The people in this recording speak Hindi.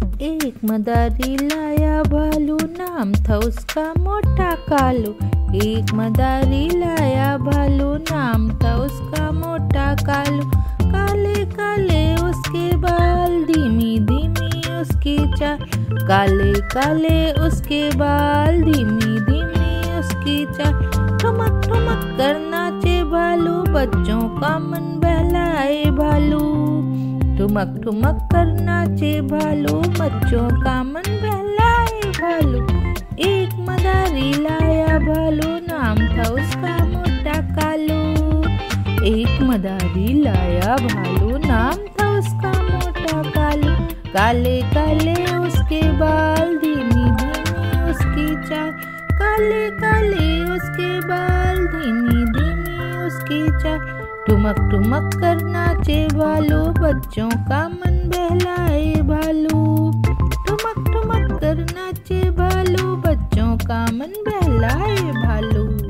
एक मदारी लाया भालू, नाम था उसका मोटा कालू। एक मदारी लाया भालू, नाम था उसका मोटा कालू। काले काले उसके बाल, धीमी धीमी उसकी चाल। काले काले उसके बाल, धीमी धीमी उसकी चाल। ठुमक ठुमक कर नाचे भालू, बच्चों का मन बहलाए भालू। ठुमक ठुमक कर नाचे भालू, बच्चों का मन बहलाए भालू। एक मदारी लाया भालू, नाम था उसका मोटा कालू। एक मदारी लाया भालू, नाम था उसका मोटा कालू। काले काले उसके बाल, धीमी धीमी उसकी चाल। काले काले उसके बाल, धीमी धीमी उसकी चाल। ठुमक ठुमक कर नाचे भालू, बच्चों का मन बहलाए भालू। ठुमक ठुमक कर नाचे भालू, बच्चों का मन बहलाए भालू।